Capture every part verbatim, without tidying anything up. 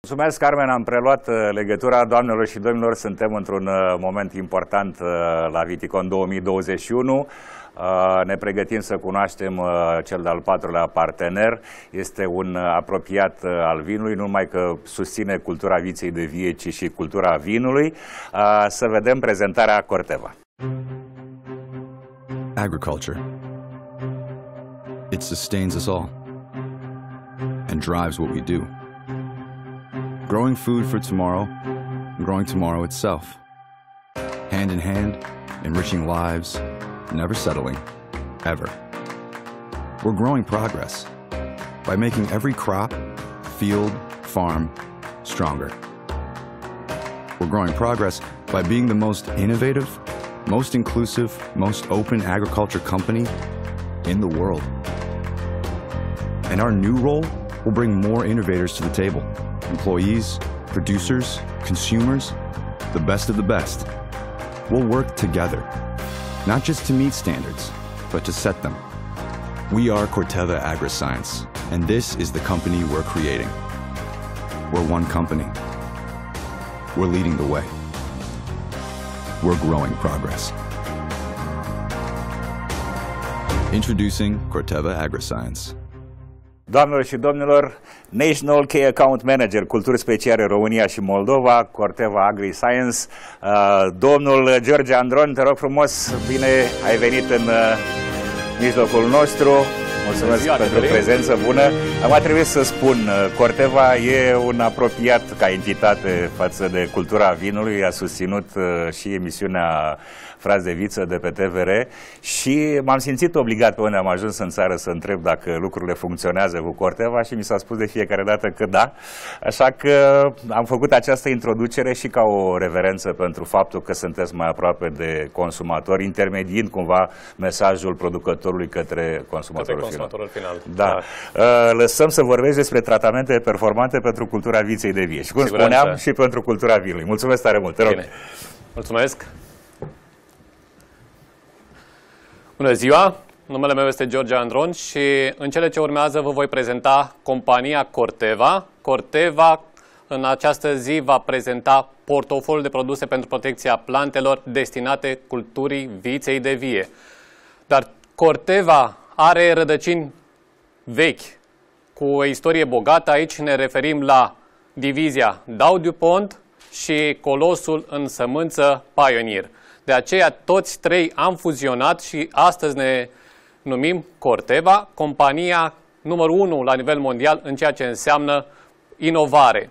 Mulțumesc, Carmen, am preluat legătura. Doamnelor și domnilor, suntem într-un moment important la Viticon două mii douăzeci și unu. Ne pregătim să cunoaștem cel de-al patrulea partener. Este un apropiat al vinului, nu numai că susține cultura viței de vie, ci și cultura vinului. Să vedem prezentarea Corteva. Agriculture. It sustains us all and drives what we do. Growing food for tomorrow, growing tomorrow itself. Hand in hand, enriching lives, never settling, ever. We're growing progress by making every crop, field, farm stronger. We're growing progress by being the most innovative, most inclusive, most open agriculture company in the world. And our new role will bring more innovators to the table. Employees, producers, consumers, the best of the best. We'll work together, not just to meet standards, but to set them. We are Corteva Agriscience, and this is the company we're creating. We're one company. We're leading the way. We're growing progress. Introducing Corteva Agriscience. Doamnelor și domnilor, National Key Account Manager, culturi speciale România și Moldova, Corteva Agriscience, domnul George Andron, te rog frumos, bine ai venit în mijlocul nostru. Mulțumesc ziua, pentru prezență bună. Am trebuit să spun, Corteva e un apropiat ca entitate față de cultura vinului, a susținut și emisiunea Frați de Viță de pe T V R și m-am simțit obligat pe unde am ajuns în țară să întreb dacă lucrurile funcționează cu Corteva și mi s-a spus de fiecare dată că da. Așa că am făcut această introducere și ca o reverență pentru faptul că sunteți mai aproape de consumatori, intermediind cumva mesajul producătorului către consumatorul, către consumatorul final. final. Da. Da. Lăsăm să vorbești despre tratamente performante pentru cultura viței de vie și, cum Siguranță. spuneam, și pentru cultura vinului. Mulțumesc tare mult. Te rog. Bine. Mulțumesc. Bună ziua! Numele meu este George Andron și în cele ce urmează vă voi prezenta compania Corteva. Corteva în această zi va prezenta portofoliul de produse pentru protecția plantelor destinate culturii viței de vie. Dar Corteva are rădăcini vechi, cu o istorie bogată. Aici ne referim la divizia Dow DuPont și colosul în sămânță Pioneer. De aceea toți trei am fuzionat și astăzi ne numim Corteva, compania numărul unu la nivel mondial în ceea ce înseamnă inovare.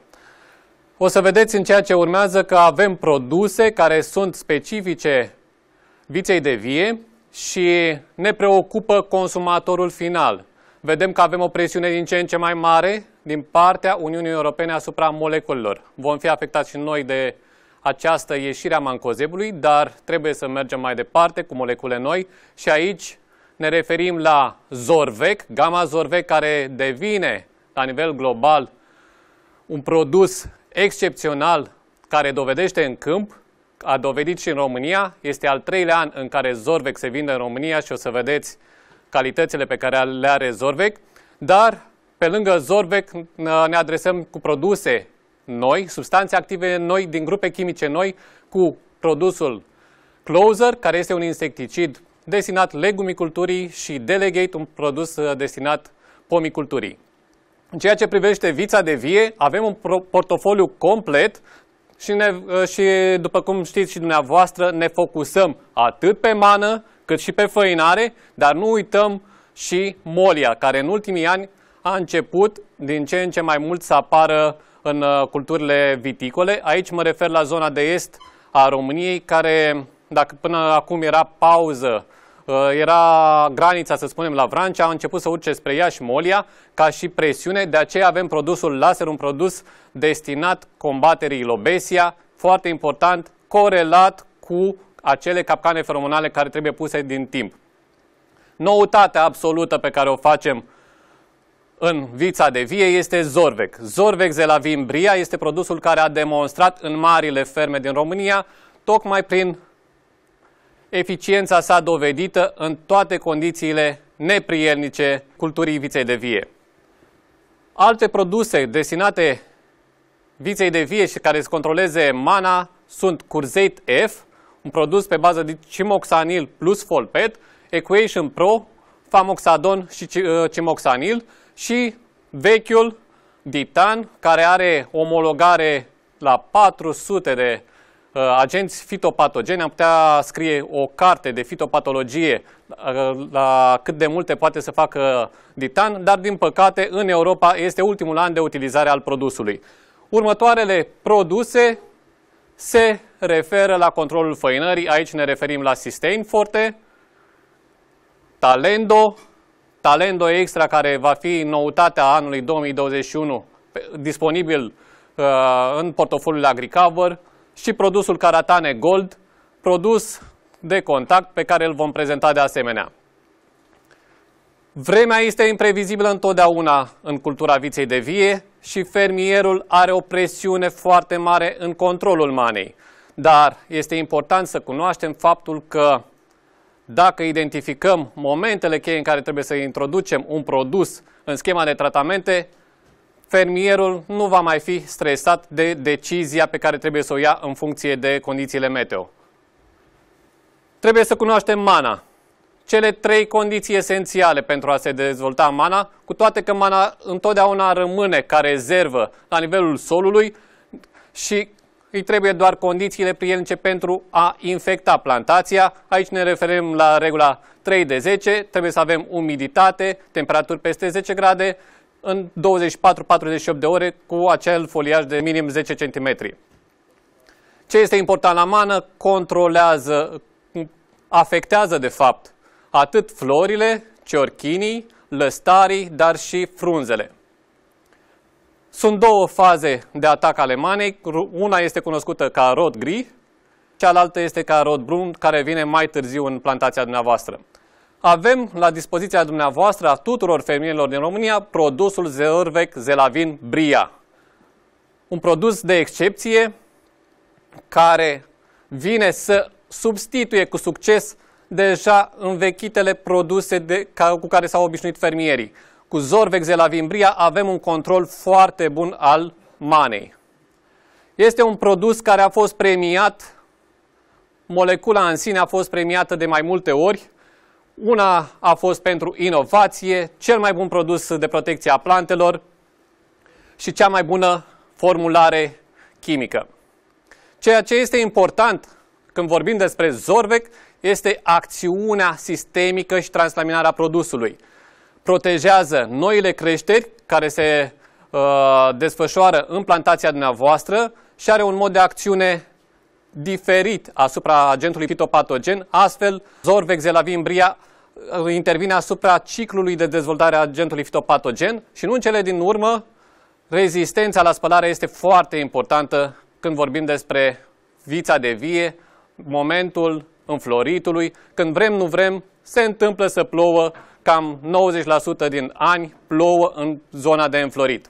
O să vedeți în ceea ce urmează că avem produse care sunt specifice viței de vie și ne preocupă consumatorul final. Vedem că avem o presiune din ce în ce mai mare din partea Uniunii Europene asupra moleculelor. Vom fi afectați și noi de această ieșire a mancozebului, dar trebuie să mergem mai departe cu molecule noi și aici ne referim la Zorvec, gama Zorvec care devine la nivel global un produs excepțional care dovedește în câmp, a dovedit și în România, este al treilea an în care Zorvec se vinde în România și o să vedeți calitățile pe care le are Zorvec, dar pe lângă Zorvec ne adresăm cu produse noi, substanțe active noi, din grupe chimice noi, cu produsul Closer, care este un insecticid destinat legumiculturii, și Delegate, un produs destinat pomiculturii. În ceea ce privește vița de vie, avem un portofoliu complet și, ne, și, după cum știți și dumneavoastră, ne focusăm atât pe mană, cât și pe făinare, dar nu uităm și molia, care în ultimii ani a început din ce în ce mai mult să apară în culturile viticole. Aici mă refer la zona de est a României, care, dacă până acum era pauză, era granița, să spunem, la Vrancea, a început să urce spre Iași molia, ca și presiune. De aceea avem produsul Laser, un produs destinat combaterii lobesia, foarte important, corelat cu acele capcane feromonale care trebuie puse din timp. Noutatea absolută pe care o facem în vița de vie este Zorvec. Zorvec Zelavimbria este produsul care a demonstrat în marile ferme din România, tocmai prin eficiența sa dovedită în toate condițiile neprielnice culturii viței de vie. Alte produse destinate viței de vie și care să controleze mana sunt Curzate F, un produs pe bază de cimoxanil plus folpet, Equation Pro, famoxadon și cimoxanil și vechiul Ditan, care are omologare la patru sute de uh, agenți fitopatogeni. Am putea scrie o carte de fitopatologie uh, la cât de multe poate să facă Ditan, dar din păcate în Europa este ultimul an de utilizare al produsului. Următoarele produse se referă la controlul făinării. Aici ne referim la Sustain Forte, Talendo, Talendo Extra, care va fi noutatea anului două mii douăzeci și unu, disponibil uh, în portofoliul AgriCover, și produsul Caratane Gold, produs de contact pe care îl vom prezenta de asemenea. Vremea este imprevizibilă întotdeauna în cultura viței de vie și fermierul are o presiune foarte mare în controlul manei. Dar este important să cunoaștem faptul că dacă identificăm momentele cheie în care trebuie să introducem un produs în schema de tratamente, fermierul nu va mai fi stresat de decizia pe care trebuie să o ia în funcție de condițiile meteo. Trebuie să cunoaștem mana. Cele trei condiții esențiale pentru a se dezvolta mana, cu toate că mana întotdeauna rămâne ca rezervă la nivelul solului și îi trebuie doar condițiile prielnice pentru a infecta plantația. Aici ne referim la regula trei de zece, trebuie să avem umiditate, temperaturi peste zece grade, în douăzeci și patru patruzeci și opt de ore cu acel foliaj de minim zece centimetri. Ce este important la mană? Controlează, afectează de fapt atât florile, ciorchinii, lăstarii, dar și frunzele. Sunt două faze de atac ale manei. Una este cunoscută ca rod gri, cealaltă este ca rod brun, care vine mai târziu în plantația dumneavoastră. Avem la dispoziția dumneavoastră, a tuturor fermierilor din România, produsul Zorvec Zelavin Bria. Un produs de excepție care vine să substituie cu succes deja învechitele produse de, ca, cu care s-au obișnuit fermierii. Cu Zorvec Zelavin Bria avem un control foarte bun al manei. Este un produs care a fost premiat, molecula în sine a fost premiată de mai multe ori. Una a fost pentru inovație, cel mai bun produs de protecție a plantelor și cea mai bună formulare chimică. Ceea ce este important când vorbim despre Zorvec este acțiunea sistemică și translaminară a produsului. Protejează noile creșteri care se uh, desfășoară în plantația dumneavoastră și are un mod de acțiune diferit asupra agentului fitopatogen. Astfel, Zorvec Zelavin Bria intervine asupra ciclului de dezvoltare a agentului fitopatogen și nu în cele din urmă, rezistența la spălare este foarte importantă când vorbim despre vița de vie, momentul înfloritului. Când vrem, nu vrem, se întâmplă să plouă, cam nouăzeci la sută din ani plouă în zona de înflorit.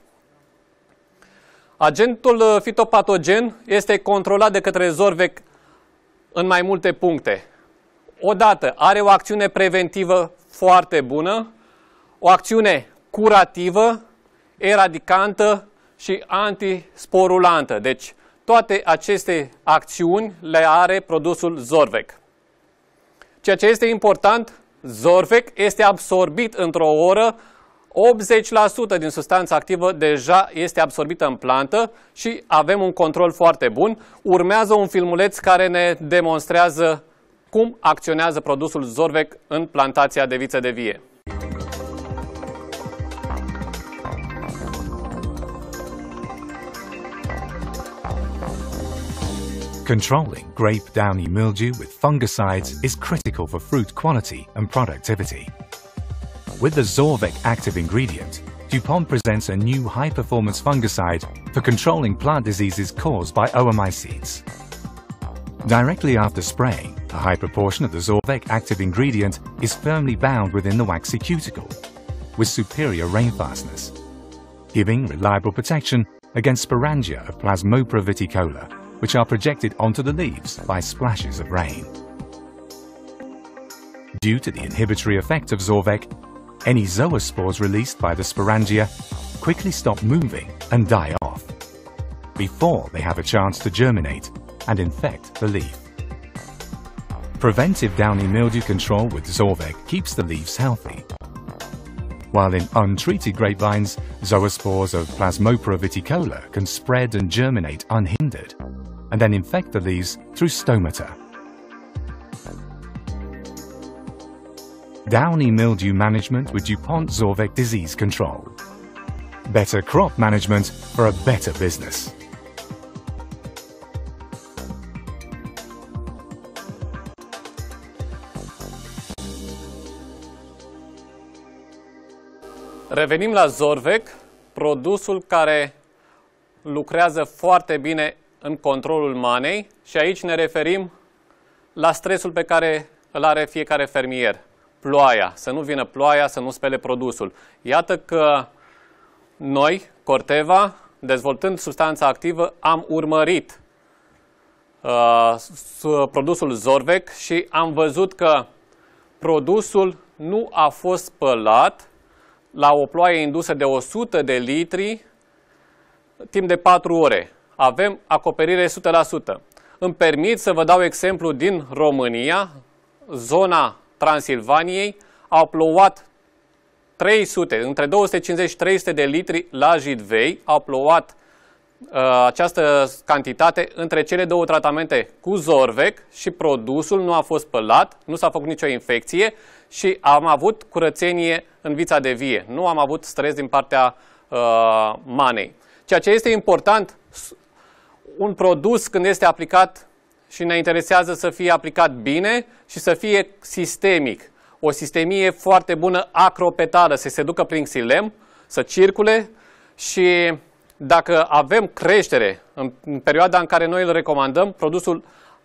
Agentul fitopatogen este controlat de către Zorvec în mai multe puncte. Odată, are o acțiune preventivă foarte bună, o acțiune curativă, eradicantă și antisporulantă. Deci, toate aceste acțiuni le are produsul Zorvec. Ceea ce este important, Zorvec este absorbit într-o oră, optzeci la sută din substanța activă deja este absorbită în plantă și avem un control foarte bun. Urmează un filmuleț care ne demonstrează cum acționează produsul Zorvec în plantația de viță de vie. Controlling grape downy mildew with fungicides is critical for fruit quality and productivity. With the Zorvec active ingredient, DuPont presents a new high-performance fungicide for controlling plant diseases caused by oomycetes. Directly after spraying, a high proportion of the Zorvec active ingredient is firmly bound within the waxy cuticle, with superior rainfastness, giving reliable protection against sporangia of Plasmopara viticola, which are projected onto the leaves by splashes of rain. Due to the inhibitory effect of Zorvec, any zoospores released by the sporangia quickly stop moving and die off. before they have a chance to germinate and infect the leaf. Preventive downy mildew control with Zorvec keeps the leaves healthy, while in untreated grapevines, zoospores of Plasmopara viticola can spread and germinate unhindered, and then infect the leaves through stomata. Downy mildew management with DuPont Zorvec disease control. Better crop management for a better business. Revenim la Zorvec, produsul care lucrează foarte bine în controlul manei și aici ne referim la stresul pe care îl are fiecare fermier. Ploaia, să nu vină ploaia, să nu spele produsul. Iată că noi, Corteva, dezvoltând substanța activă, am urmărit uh, produsul Zorvec și am văzut că produsul nu a fost spălat la o ploaie indusă de o sută de litri timp de patru ore. Avem acoperire o sută la sută. Îmi permit să vă dau exemplu din România, zona Transilvaniei, au plouat trei sute, între două sute cincizeci și trei sute de litri la Jidvei, au plouat uh, această cantitate între cele două tratamente cu Zorvec și produsul nu a fost spălat, nu s-a făcut nicio infecție și am avut curățenie în vița de vie. Nu am avut stres din partea uh, manei. Ceea ce este important, un produs când este aplicat și ne interesează să fie aplicat bine și să fie sistemic. O sistemie foarte bună acropetală, să se ducă prin xilem, să circule și dacă avem creștere în, în perioada în care noi îl recomandăm, produsul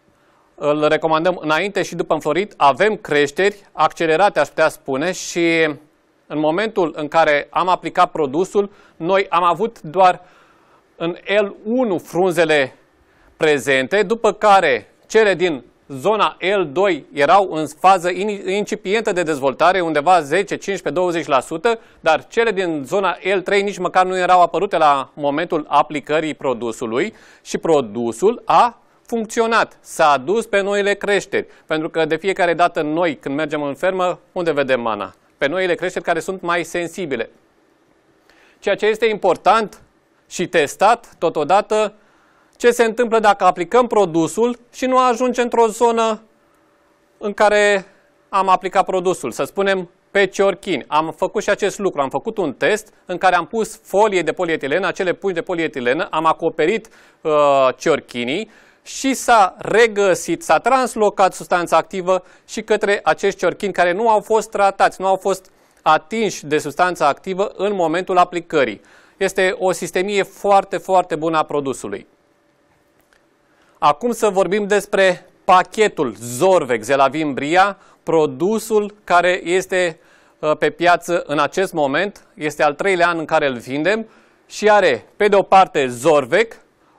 îl recomandăm înainte și după înflorit, avem creșteri accelerate, aș putea spune, și în momentul în care am aplicat produsul, noi am avut doar în L unu frunzele prezente, după care cele din zona L doi erau în fază incipientă de dezvoltare, undeva zece, cincisprezece, douăzeci la sută, dar cele din zona L trei nici măcar nu erau apărute la momentul aplicării produsului și produsul a funcționat, s-a dus pe noile creșteri, pentru că de fiecare dată noi, când mergem în fermă, unde vedem mana? Pe noile creșteri care sunt mai sensibile. Ceea ce este important și testat totodată, ce se întâmplă dacă aplicăm produsul și nu ajunge într-o zonă în care am aplicat produsul, să spunem pe ciorchini. Am făcut și acest lucru, am făcut un test în care am pus folie de polietilenă, acele pungi de polietilenă, am acoperit uh, ciorchinii și s-a regăsit, s-a translocat substanța activă și către acești ciorchini care nu au fost tratați, nu au fost atinși de substanța activă în momentul aplicării. Este o sistemie foarte, foarte bună a produsului. Acum să vorbim despre pachetul Zorvec Zelavin Bria, produsul care este pe piață în acest moment, este al treilea an în care îl vindem și are pe de o parte Zorvec,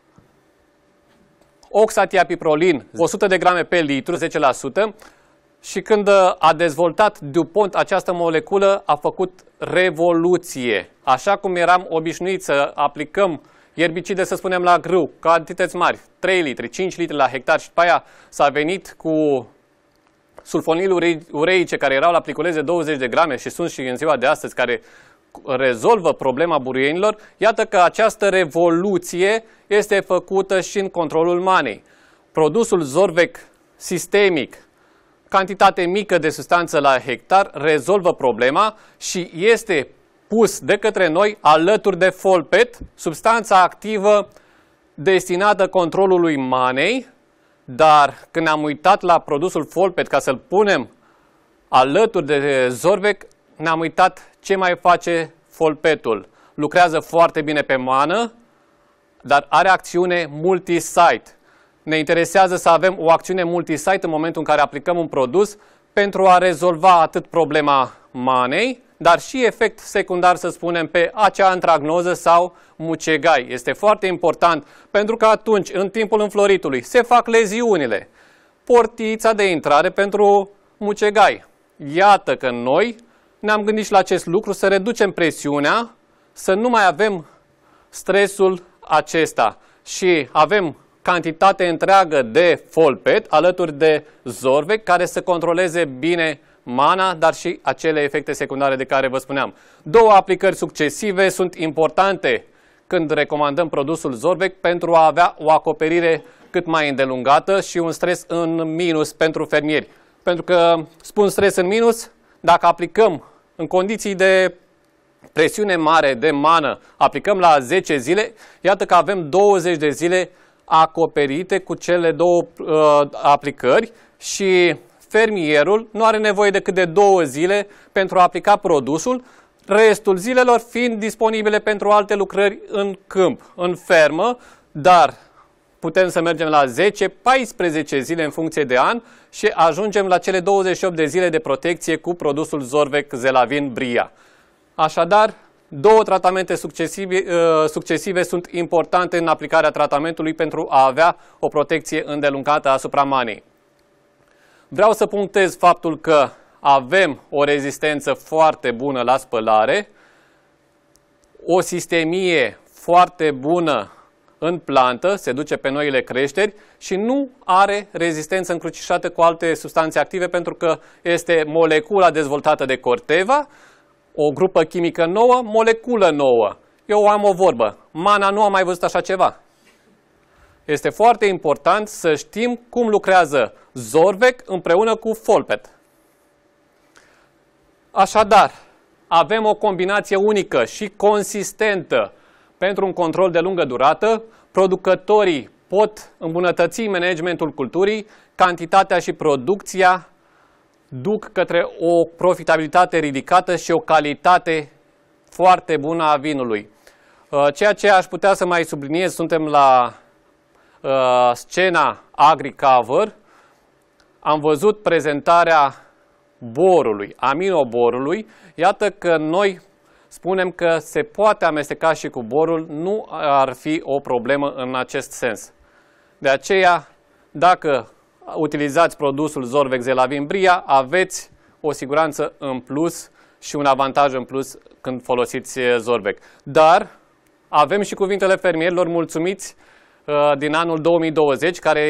oxatiapiprolin, o sută de grame pe litru, zece la sută, și când a dezvoltat DuPont această moleculă a făcut revoluție. Așa cum eram obișnuiți să aplicăm ierbicide, să spunem, la grâu, cantități mari, trei litri, cinci litri la hectar și după aia s-a venit cu sulfonil ureice care erau la pliculeze douăzeci de grame și sunt și în ziua de astăzi care rezolvă problema buruienilor, iată că această revoluție este făcută și în controlul manei. Produsul Zorvec sistemic, cantitate mică de substanță la hectar, rezolvă problema și este pus de către noi alături de Folpet, substanța activă destinată controlului manei, dar când am uitat la produsul Folpet ca să-l punem alături de Zorvec, ne-am uitat ce mai face Folpetul. Lucrează foarte bine pe mană, dar are acțiune multisite. Ne interesează să avem o acțiune multisite în momentul în care aplicăm un produs pentru a rezolva atât problema manei, dar și efect secundar, să spunem, pe acea antragnoză sau mucegai. Este foarte important pentru că atunci, în timpul înfloritului, se fac leziunile. Portița de intrare pentru mucegai. Iată că noi ne-am gândit și la acest lucru, să reducem presiunea, să nu mai avem stresul acesta. și avem cantitate întreagă de Folpet alături de Zorvec care să controleze bine mana, dar și acele efecte secundare de care vă spuneam. Două aplicări succesive sunt importante când recomandăm produsul Zorvec pentru a avea o acoperire cât mai îndelungată și un stres în minus pentru fermieri. Pentru că, spun stres în minus, dacă aplicăm în condiții de presiune mare de mană, aplicăm la zece zile, iată că avem douăzeci de zile acoperite cu cele două uh, aplicări și fermierul nu are nevoie decât de două zile pentru a aplica produsul, restul zilelor fiind disponibile pentru alte lucrări în câmp, în fermă, dar putem să mergem la zece paisprezece zile în funcție de an și ajungem la cele douăzeci și opt de zile de protecție cu produsul Zorvec Zelavin Bria. Așadar, două tratamente succesive, uh, succesive sunt importante în aplicarea tratamentului pentru a avea o protecție îndelungată asupra manei. Vreau să punctez faptul că avem o rezistență foarte bună la spălare, o sistemie foarte bună în plantă, se duce pe noile creșteri și nu are rezistență încrucișată cu alte substanțe active pentru că este molecula dezvoltată de Corteva, o grupă chimică nouă, moleculă nouă. Eu am o vorbă, mana nu a mai văzut așa ceva. Este foarte important să știm cum lucrează Zorvec împreună cu Folpet. Așadar, avem o combinație unică și consistentă pentru un control de lungă durată. Producătorii pot îmbunătăți managementul culturii, cantitatea și producția duc către o profitabilitate ridicată și o calitate foarte bună a vinului. Ceea ce aș putea să mai subliniez, suntem la uh, scena AgriCover, am văzut prezentarea borului, aminoborului. Iată că noi spunem că se poate amesteca și cu borul, nu ar fi o problemă în acest sens. De aceea, dacă utilizați produsul Zorvec Zelavin Bria, aveți o siguranță în plus și un avantaj în plus când folosiți Zorvec. Dar avem și cuvintele fermierilor mulțumiți uh, din anul două mii douăzeci, care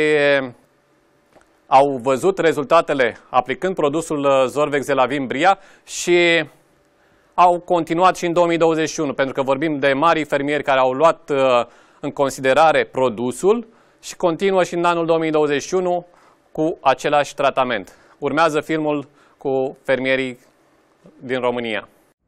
au văzut rezultatele aplicând produsul Zorvec Zelavin Bria și au continuat și în două mii douăzeci și unu, pentru că vorbim de mari fermieri care au luat uh, în considerare produsul și continuă și în anul două mii douăzeci și unu cu același tratament. Urmează filmul cu fermierii din România.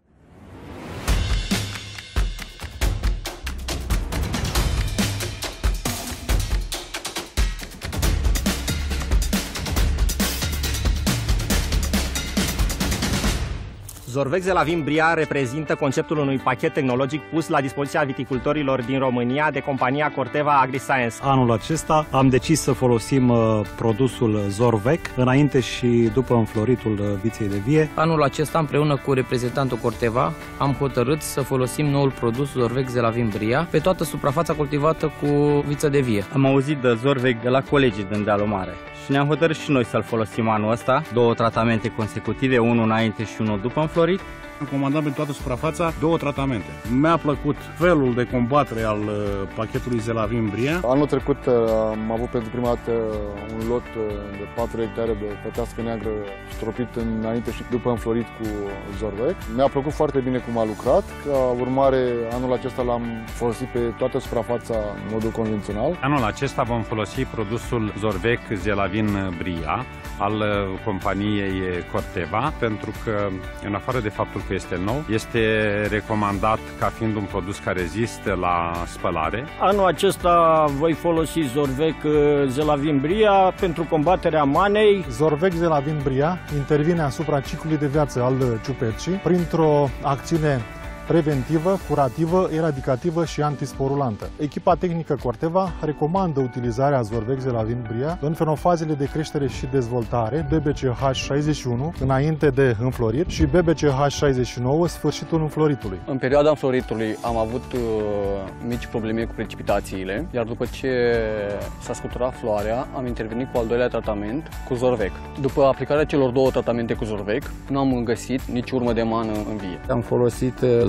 Zorvec Zelavin Bria reprezintă conceptul unui pachet tehnologic pus la dispoziția viticultorilor din România de compania Corteva AgriScience. Anul acesta am decis să folosim uh, produsul Zorvec înainte și după înfloritul uh, viței de vie. Anul acesta, împreună cu reprezentantul Corteva, am hotărât să folosim noul produs Zorvec Zelavin Bria pe toată suprafața cultivată cu viță de vie. Am auzit de Zorvec de la colegii din Dealul Mare și ne-am hotărât și noi să-l folosim anul ăsta. Două tratamente consecutive, unul înainte și unul după înflorit. Am comandat pe toată suprafața două tratamente. Mi-a plăcut felul de combatere al uh, pachetului Zelavin Bria. Anul trecut uh, am avut pentru prima dată un lot uh, de patru hectare de pătească neagră stropit înainte și după înflorit cu Zorvec. Mi-a plăcut foarte bine cum a lucrat. Ca urmare, anul acesta l-am folosit pe toată suprafața în modul convențional. Anul acesta vom folosi produsul Zorvec Zelavin Bria al companiei Corteva, pentru că, în afară de faptul că este nou, este recomandat ca fiind un produs care rezistă la spălare. Anul acesta voi folosi Zorvec Zelavin Bria pentru combaterea manei. Zorvec Zelavin Bria intervine asupra ciclului de viață al ciupercii printr-o acțiune preventivă, curativă, eradicativă și antisporulantă. Echipa tehnică Corteva recomandă utilizarea Zorvec Zelavin Bria în fenofazele de creștere și dezvoltare B B C H șaizeci și unu înainte de înflorit și B B C H șaizeci și nouă sfârșitul înfloritului. În perioada înfloritului am avut uh, mici probleme cu precipitațiile, iar după ce s-a scuturat floarea, am intervenit cu al doilea tratament cu Zorvec. După aplicarea celor două tratamente cu Zorvec, nu am găsit nici urmă de mană în vie. Am folosit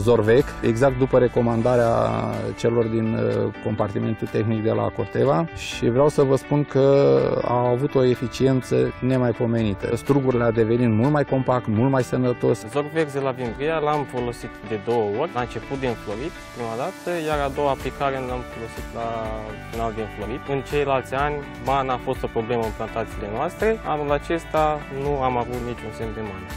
Zorvec, exact după recomandarea celor din compartimentul tehnic de la Corteva și vreau să vă spun că a avut o eficiență nemaipomenită. Strugurile a devenit mult mai compact, mult mai sănătos. Zorvec Zelavin Bria l-am folosit de două ori, la început de înflorit, prima dată, iar a doua aplicare l-am folosit la final de înflorit. În ceilalți ani, mana a fost o problemă în plantațiile noastre, anul acesta nu am avut niciun semn de mană.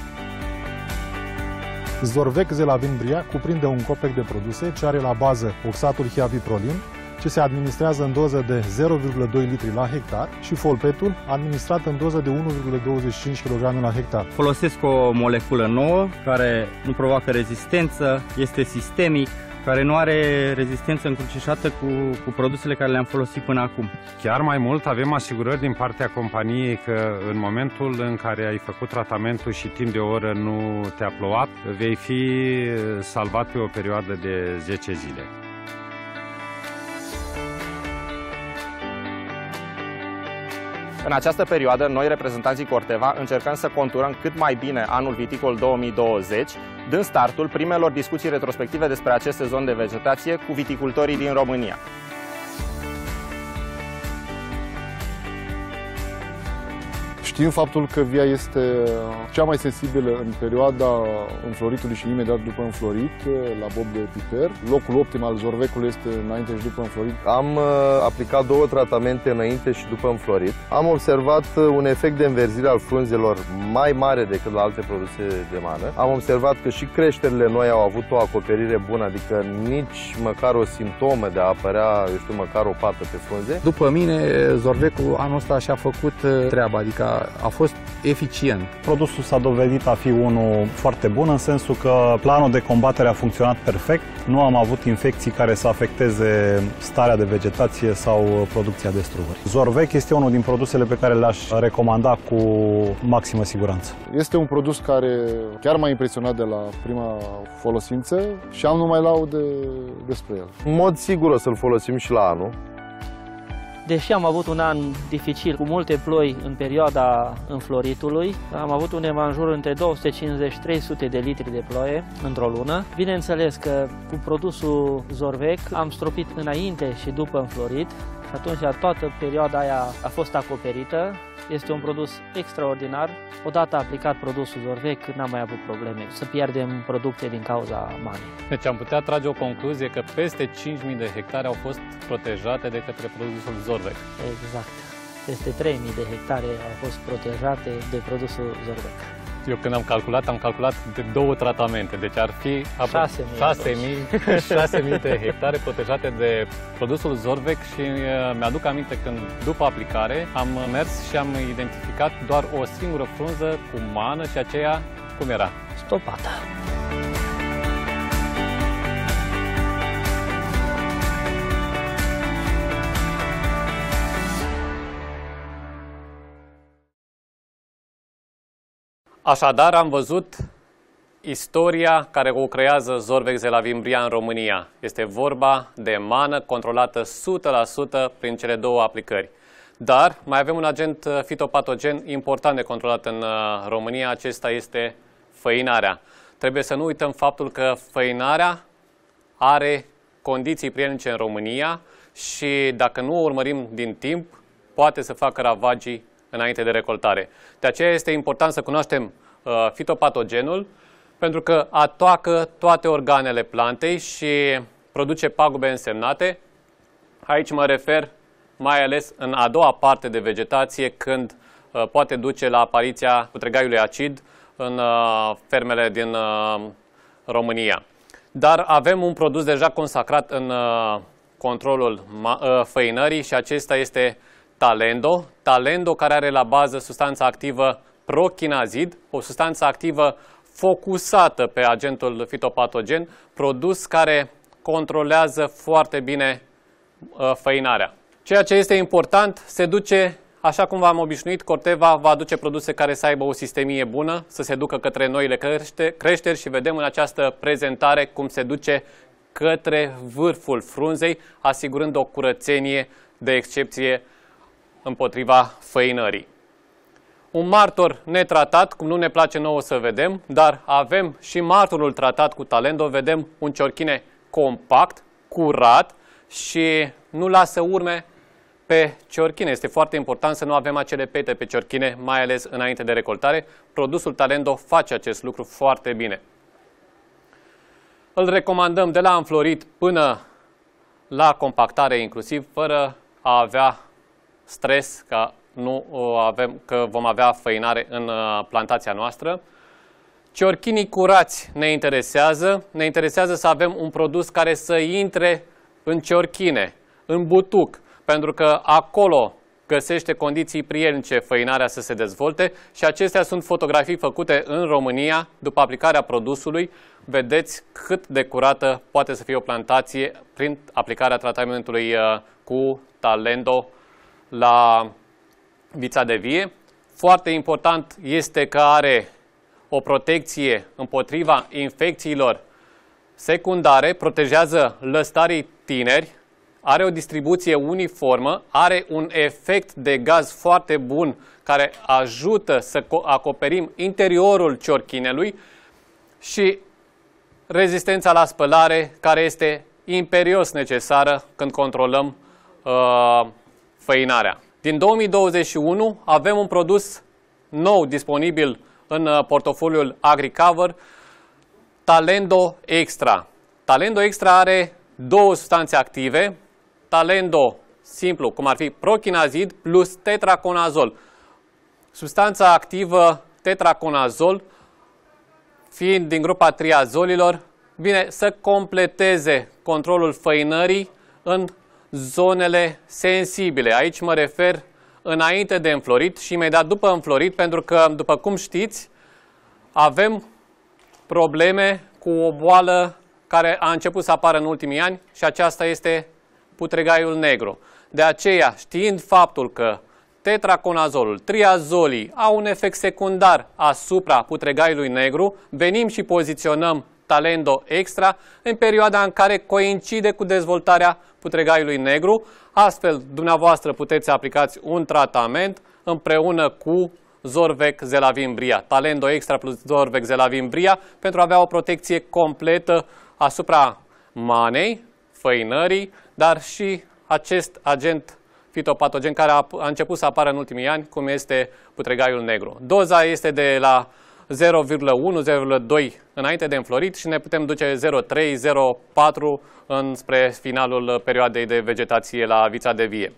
Zorvec Zelavin Bria cuprinde un copec de produse ce are la bază oxatul Hiaviprolin, ce se administrează în doză de zero virgulă doi litri la hectar și folpetul administrat în doză de unu virgulă douăzeci și cinci kilograme la hectar. Folosesc o moleculă nouă care nu provoacă rezistență, este sistemic, care nu are rezistență încrucișată cu, cu produsele care le-am folosit până acum. Chiar mai mult, avem asigurări din partea companiei că în momentul în care ai făcut tratamentul și timp de o oră nu te-a plouat, vei fi salvat pe o perioadă de zece zile. În această perioadă, noi, reprezentanții Corteva, încercăm să conturăm cât mai bine anul viticol două mii douăzeci, dând startul primelor discuții retrospective despre acest sezon de vegetație cu viticultorii din România. Știm faptul că via este cea mai sensibilă în perioada înfloritului și imediat după înflorit, la bob de piper. Locul optim al zorvecului este înainte și după înflorit. Am uh, aplicat două tratamente înainte și după înflorit. Am observat un efect de înverzire al frunzelor mai mare decât la alte produse de mană. Am observat că și creșterile noi au avut o acoperire bună, adică nici măcar o simptomă de a apărea, eu știu, măcar o pată pe frunze. După mine, Zorvecul anul ăsta și-a făcut treaba, adică a fost eficient. Produsul s-a dovedit a fi unul foarte bun, în sensul că planul de combatere a funcționat perfect. Nu am avut infecții care să afecteze starea de vegetație sau producția de struguri. Zorvec este unul din produsele pe care le-aș recomanda cu maximă siguranță. Este un produs care chiar m-a impresionat de la prima folosință și am numai laude despre el. În mod sigur o să-l folosim și la anul. Deși am avut un an dificil, cu multe ploi în perioada înfloritului, am avut un evanjur între două sute cincizeci și trei sute de litri de ploaie într-o lună. Bineînțeles că cu produsul Zorvec am stropit înainte și după înflorit și atunci toată perioada aia a fost acoperită. Este un produs extraordinar. Odată aplicat produsul Zorvec, n-am mai avut probleme să pierdem producte din cauza manei. Deci am putea trage o concluzie că peste cinci mii de hectare au fost protejate de către produsul Zorvec. Exact. Peste trei mii de hectare au fost protejate de produsul Zorvec. Eu când am calculat, am calculat de două tratamente, deci ar fi șase mii de hectare protejate de produsul Zorvec și mi-aduc aminte când după aplicare am mers și am identificat doar o singură frunză cu mană și aceea cum era? Stopată. Așadar, am văzut istoria care o creează Zorvec Zelavin Bria în România. Este vorba de mană controlată o sută la sută prin cele două aplicări. Dar mai avem un agent fitopatogen important de controlat în România, acesta este făinarea. Trebuie să nu uităm faptul că făinarea are condiții prielnice în România și dacă nu o urmărim din timp, poate să facă ravagii înainte de recoltare. De aceea este important să cunoaștem uh, fitopatogenul, pentru că atacă toate organele plantei și produce pagube însemnate. Aici mă refer mai ales în a doua parte de vegetație, când uh, poate duce la apariția putregaiului acid în uh, fermele din uh, România. Dar avem un produs deja consacrat în uh, controlul uh, făinării și acesta este Talendo, Talendo care are la bază substanța activă prochinazid, o substanță activă focusată pe agentul fitopatogen, produs care controlează foarte bine uh, făinarea. Ceea ce este important, se duce, așa cum v-am obișnuit, Corteva va aduce produse care să aibă o sistemie bună, să se ducă către noile crește, creșteri și vedem în această prezentare cum se duce către vârful frunzei, asigurând o curățenie de excepție împotriva făinării. un martor netratat, cum nu ne place nouă să vedem, dar avem și martorul tratat cu Talendo. Vedem un ciorchine compact, curat și nu lasă urme pe ciorchine. Este foarte important să nu avem acele pete pe ciorchine, mai ales înainte de recoltare. Produsul Talendo face acest lucru foarte bine. Îl recomandăm de la înflorit până la compactare inclusiv, fără a avea stres că, nu avem, că vom avea făinare în plantația noastră. Ciorchinii curați ne interesează. Ne interesează să avem un produs care să intre în ciorchine, în butuc, pentru că acolo găsește condiții prielnice făinarea să se dezvolte și acestea sunt fotografii făcute în România după aplicarea produsului. Vedeți cât de curată poate să fie o plantație prin aplicarea tratamentului cu Talendo la vița de vie. Foarte important este că are o protecție împotriva infecțiilor secundare, protejează lăstarii tineri, are o distribuție uniformă, are un efect de gaz foarte bun care ajută să acoperim interiorul ciorchinelui și rezistența la spălare, care este imperios necesară când controlăm uh, făinarea. Din două mii douăzeci și unu avem un produs nou disponibil în uh, portofoliul AgriCover, Talendo Extra. Talendo Extra are două substanțe active, Talendo simplu, cum ar fi prochinazid plus tetraconazol. Substanța activă tetraconazol, fiind din grupa triazolilor, vine să completeze controlul făinării în zonele sensibile. Aici mă refer înainte de înflorit și imediat după înflorit, pentru că, după cum știți, avem probleme cu o boală care a început să apară în ultimii ani și aceasta este putregaiul negru. De aceea, știind faptul că tetraconazolul, triazolii au un efect secundar asupra putregaiului negru, venim și poziționăm Talendo Extra în perioada în care coincide cu dezvoltarea putregaiului negru. Astfel, dumneavoastră puteți aplicați un tratament împreună cu Zorvec Zelavin Bria. Talendo Extra plus Zorvec Zelavin Bria pentru a avea o protecție completă asupra manei, făinării, dar și acest agent fitopatogen care a, a început să apară în ultimii ani, cum este putregaiul negru. Doza este de la zero virgulă unu - zero virgulă doi înainte de înflorit și ne putem duce zero virgulă trei - zero virgulă patru înspre finalul perioadei de vegetație la vița de vie.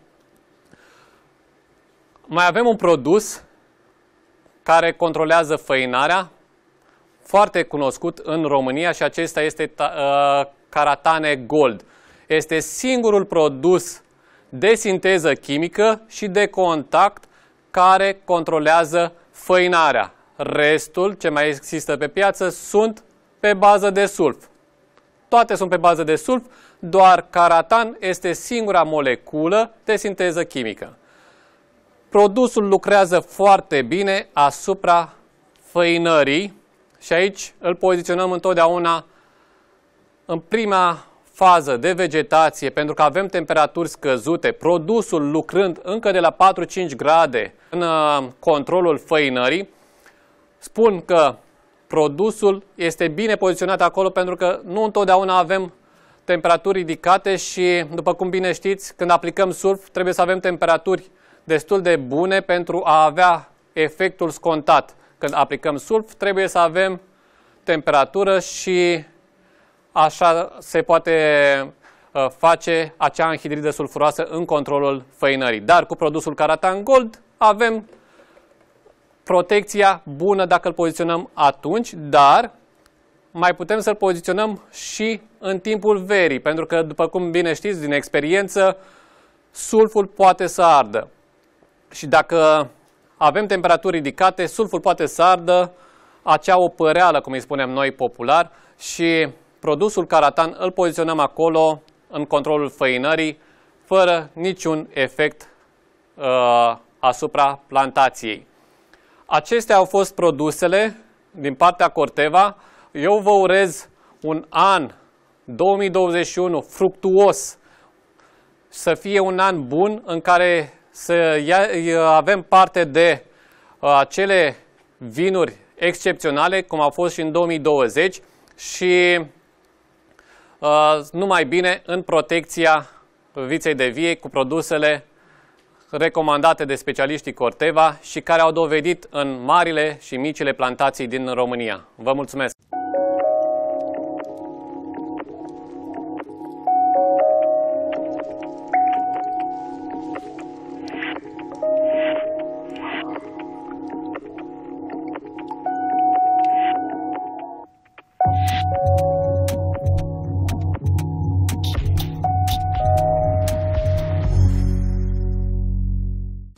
Mai avem un produs care controlează făinarea, foarte cunoscut în România și acesta este uh, Caratane Gold. Este singurul produs de sinteză chimică și de contact care controlează făinarea. Restul, ce mai există pe piață, sunt pe bază de sulf. Toate sunt pe bază de sulf, doar Caratan este singura moleculă de sinteză chimică. Produsul lucrează foarte bine asupra făinării și aici îl poziționăm întotdeauna în prima fază de vegetație, pentru că avem temperaturi scăzute, produsul lucrând încă de la patru - cinci grade în controlul făinării. Spun că produsul este bine poziționat acolo pentru că nu întotdeauna avem temperaturi ridicate și, după cum bine știți, când aplicăm sulf trebuie să avem temperaturi destul de bune pentru a avea efectul scontat. Când aplicăm sulf trebuie să avem temperatură și așa se poate uh, face acea anhidridă sulfuroasă în controlul făinării. Dar cu produsul Caratan Gold avem protecția bună dacă îl poziționăm atunci, dar mai putem să-l poziționăm și în timpul verii, pentru că, după cum bine știți din experiență, sulful poate să ardă. Și dacă avem temperaturi ridicate, sulful poate să ardă acea opăreală, cum îi spunem noi popular, și produsul Caratan îl poziționăm acolo în controlul făinării, fără niciun efect uh, asupra plantației. Acestea au fost produsele din partea Corteva. Eu vă urez un an două mii douăzeci și unu fructuos, să fie un an bun în care să ia, avem parte de acele vinuri excepționale, cum au fost și în două mii douăzeci, și uh, numai bine în protecția viței de vie cu produsele recomandate de specialiștii Corteva și care au dovedit în marile și micile plantații din România. Vă mulțumesc!